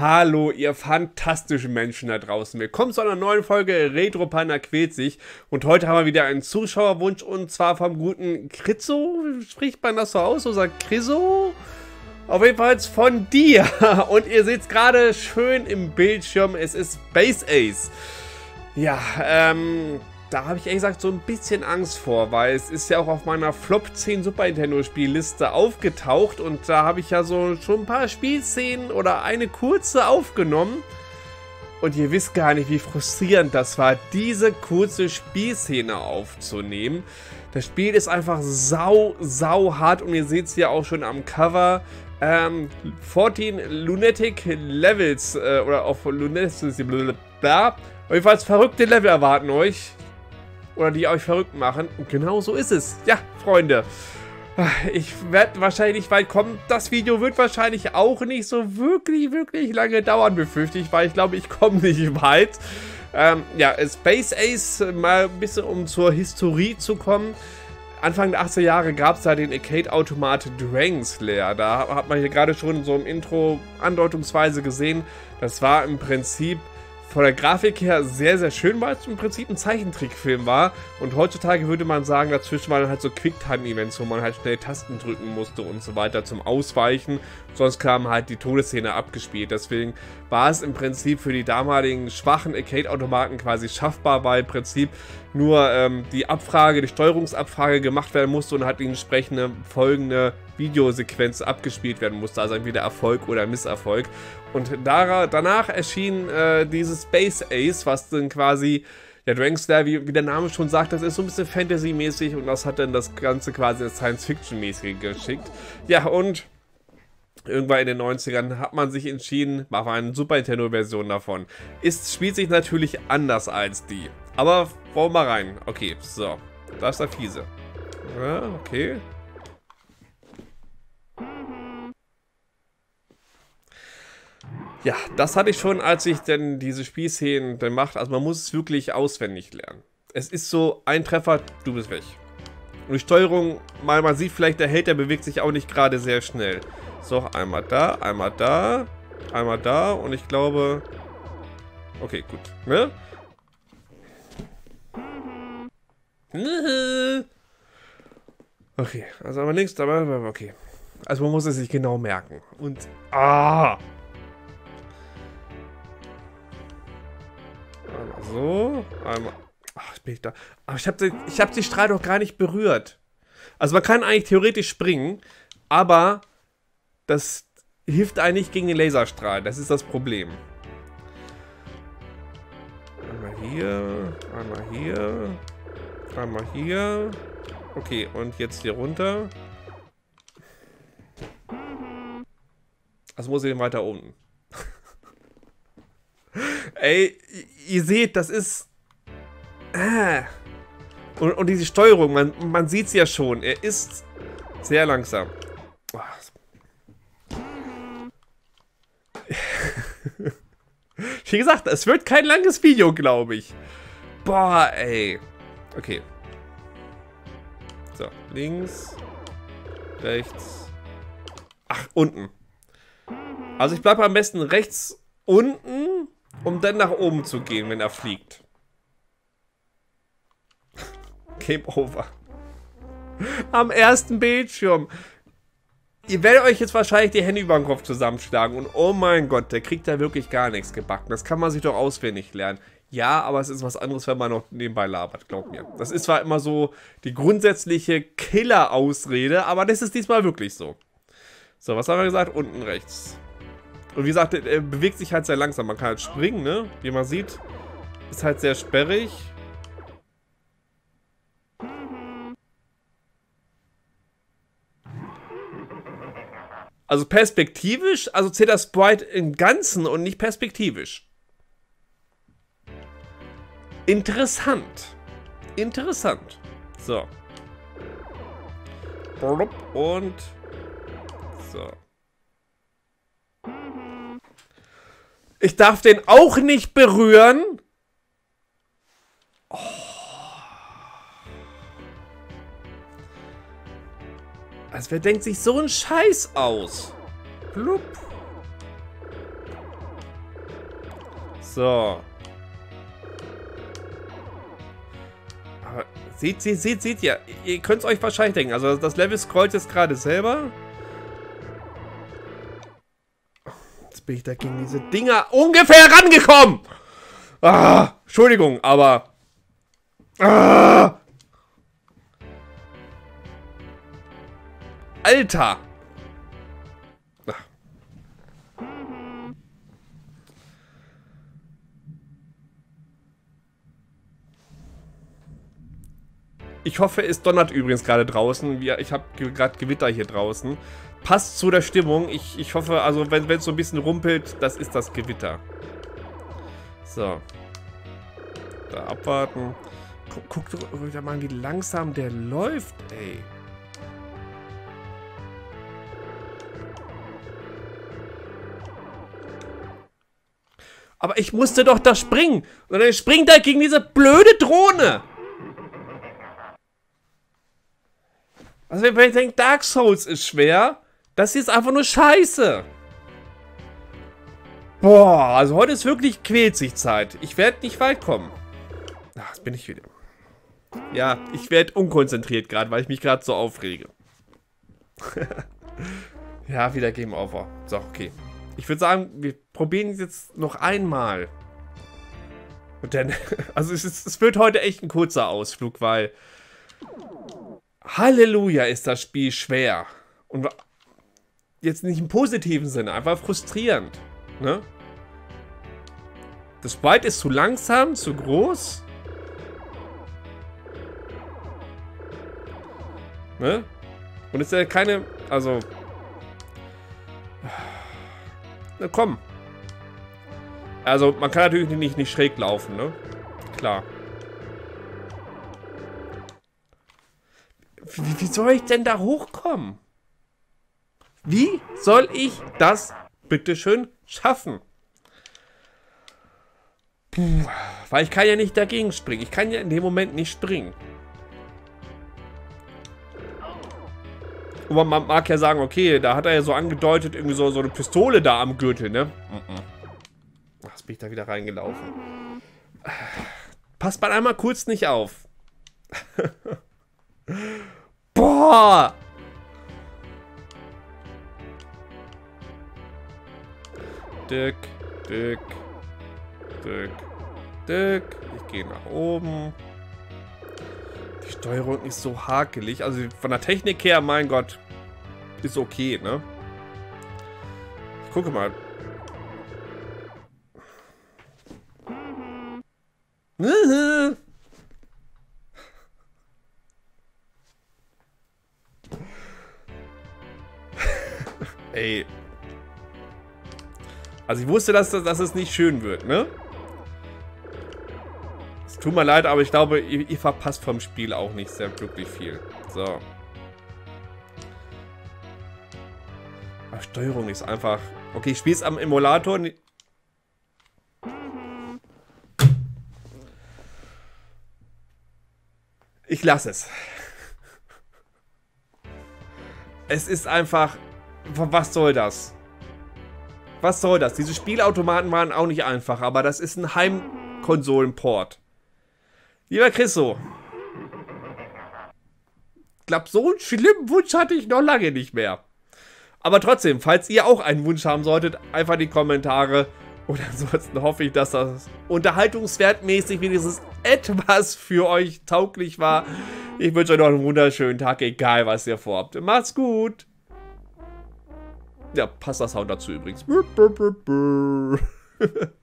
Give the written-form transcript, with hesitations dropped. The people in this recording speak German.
Hallo, ihr fantastischen Menschen da draußen. Willkommen zu einer neuen Folge Retro Panda quält sich. Und heute haben wir wieder einen Zuschauerwunsch und zwar vom guten Krizzo. Spricht man das so aus? So sagt Krizzo? Auf jeden Fall von dir. Und ihr seht es gerade schön im Bildschirm. Es ist Space Ace. Ja, da habe ich ehrlich gesagt so ein bisschen Angst vor, weil es ist ja auch auf meiner Flop 10 Super Nintendo Spielliste aufgetaucht und da habe ich ja so schon ein paar Spielszenen oder eine kurze aufgenommen und ihr wisst gar nicht, wie frustrierend das war, diese kurze Spielszene aufzunehmen. Das Spiel ist einfach sau hart und ihr seht es ja auch schon am Cover. 14 Lunatic Levels oder auf Lunatic bla. Jedenfalls verrückte Level erwarten euch. Oder die euch verrückt machen. Und genau so ist es. Ja, Freunde. Ich werde wahrscheinlich nicht weit kommen. Das Video wird wahrscheinlich auch nicht so wirklich lange dauern, befürchte ich. Weil ich glaube, ich komme nicht weit. Ja, Space Ace, mal ein bisschen um zur Historie zu kommen. Anfang der 80er Jahre gab es da den Arcade-Automat Dragon Slayer. Da hat man hier gerade schon so im Intro andeutungsweise gesehen. Das war im Prinzip von der Grafik her sehr schön, weil es im Prinzip ein Zeichentrickfilm war. Und heutzutage würde man sagen, dazwischen waren halt so Quicktime-Events, wo man halt schnell Tasten drücken musste und so weiter zum Ausweichen. Sonst kam halt die Todesszene abgespielt. Deswegen war es im Prinzip für die damaligen schwachen Arcade-Automaten quasi schaffbar, weil im Prinzip nur die Steuerungsabfrage gemacht werden musste und halt die entsprechende folgende Videosequenz abgespielt werden musste, also entweder Erfolg oder Misserfolg. Und danach erschien dieses Space Ace, was dann quasi, ja, Dragon Slayer, wie der Name schon sagt, das ist so ein bisschen Fantasy-mäßig und das hat dann das Ganze quasi ins Science-Fiction-mäßige geschickt. Ja, und irgendwann in den 90ern hat man sich entschieden, machen wir eine Super Nintendo-Version davon. Spielt sich natürlich anders als die. Aber wollen wir mal rein. Okay, so. Da ist der Fiese. Ja, okay. Ja, das hatte ich schon, als ich denn diese Spielszenen dann machte. Also man muss es wirklich auswendig lernen. Es ist so, ein Treffer, du bist weg. Und die Steuerung, man sieht vielleicht, der Held, der bewegt sich auch nicht gerade sehr schnell. So, einmal da, einmal da, einmal da und ich glaube... Okay, gut. Ne? Okay, also einmal links, aber okay. Also man muss es sich genau merken. Und... Einmal so, einmal... Ach, bin ich da. Aber ich hab die Strahl doch gar nicht berührt. Also man kann eigentlich theoretisch springen, aber das hilft eigentlich gegen den Laserstrahl. Das ist das Problem. Einmal hier, einmal hier, einmal hier. Okay, und jetzt hier runter. Also muss ich weiter unten. Ey, ihr seht, das ist... Und diese Steuerung, man sieht es ja schon. Er ist sehr langsam. Wie gesagt, es wird kein langes Video, glaube ich. Boah, ey. Okay. So, links, rechts. Ach, unten. Also ich bleibe am besten rechts unten, um dann nach oben zu gehen, wenn er fliegt. Game over. Am ersten Bildschirm. Ihr werdet euch jetzt wahrscheinlich die Hände über den Kopf zusammenschlagen und oh mein Gott, der kriegt da wirklich gar nichts gebacken. Das kann man sich doch auswendig lernen. Ja, aber es ist was anderes, wenn man noch nebenbei labert, glaubt mir. Das ist zwar immer so die grundsätzliche Killer-Ausrede, aber das ist diesmal wirklich so. So, was haben wir gesagt? Unten rechts. Und wie gesagt, er bewegt sich halt sehr langsam. Man kann halt springen, ne? Wie man sieht, ist halt sehr sperrig. Also perspektivisch, also zählt das Sprite im Ganzen und nicht perspektivisch. Interessant. Interessant. So. Und so. Ich darf den auch nicht berühren. Oh. Also wer denkt sich so einen Scheiß aus? Blub. So. Aber seht ihr. Ihr könnt es euch wahrscheinlich denken. Also das Level scrollt jetzt gerade selber. Jetzt bin ich da gegen diese Dinger ungefähr rangekommen. Ah, Entschuldigung, aber... Ah, Alter. Ich hoffe, es donnert übrigens gerade draußen. Ich habe gerade Gewitter hier draußen. Passt zu der Stimmung. Ich hoffe, also wenn es so ein bisschen rumpelt, das ist das Gewitter. So. Da abwarten. Guck doch mal, wie langsam der läuft, ey. Aber ich musste doch da springen. Und dann springt er gegen diese blöde Drohne. Also wenn ich denke, Dark Souls ist schwer, das hier ist einfach nur scheiße. Boah, also heute ist wirklich Quälzig-Zeit. Ich werde nicht weit kommen. Ach, jetzt bin ich wieder. Ja, ich werde unkonzentriert gerade, weil ich mich gerade so aufrege. Ja, wieder Game Over. So, okay. Ich würde sagen, wir probieren es jetzt noch einmal. Und dann, also es wird heute echt ein kurzer Ausflug, weil... Halleluja, ist das Spiel schwer. Und jetzt nicht im positiven Sinne, einfach frustrierend. Ne? Das Sprite ist zu langsam, zu groß. Ne? Und es ist ja keine, also... Na komm. Also man kann natürlich nicht schräg laufen, ne? Klar. Wie soll ich denn da hochkommen? Wie soll ich das bitteschön schaffen? Puh, weil ich kann ja nicht dagegen springen. Ich kann ja in dem Moment nicht springen. Und man mag ja sagen, okay, da hat er ja so angedeutet, irgendwie so eine Pistole da am Gürtel, ne? Jetzt bin ich da wieder reingelaufen. Passt man einmal kurz nicht auf. Boah! Dick. Ich gehe nach oben. Die Steuerung ist so hakelig. Also von der Technik her, mein Gott, ist okay, ne? Ich gucke mal. Ey. Also ich wusste, dass es nicht schön wird, ne? Es tut mir leid, aber ich glaube, ihr verpasst vom Spiel auch nicht sehr wirklich viel. So. Aber Steuerung ist einfach... Okay, ich spiele es am Emulator. Ich lasse es. Es ist einfach... Was soll das? Was soll das? Diese Spielautomaten waren auch nicht einfach, aber das ist ein Heimkonsolenport. Lieber Chriso. Ich glaube, so einen schlimmen Wunsch hatte ich noch lange nicht mehr. Aber trotzdem, falls ihr auch einen Wunsch haben solltet, einfach in die Kommentare. Und ansonsten hoffe ich, dass das unterhaltungswertmäßig wenigstens etwas für euch tauglich war. Ich wünsche euch noch einen wunderschönen Tag, egal was ihr vorhabt. Macht's gut. Ja, passt das Sound dazu übrigens.